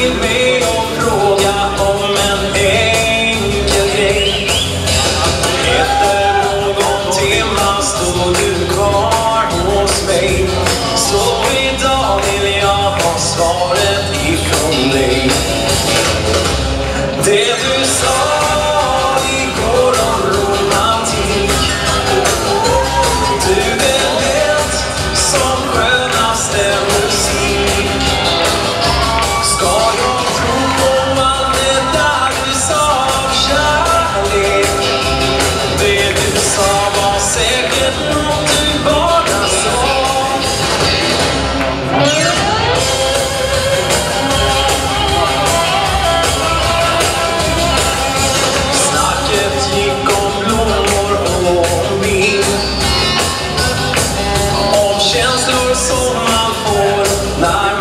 till mig och fråga om en enkel grej. Efter någon timme stod du kvar hos mig. Så idag vill jag ha svaret ifrån dig. Det du sa igår om romantik, du är lätt som skönaste musik. Ska jag tro på allt det där du sa om kärlek? Det du sa var säkert något du bara sa. Snacket gick om blommor och om vin, om känslor som man får när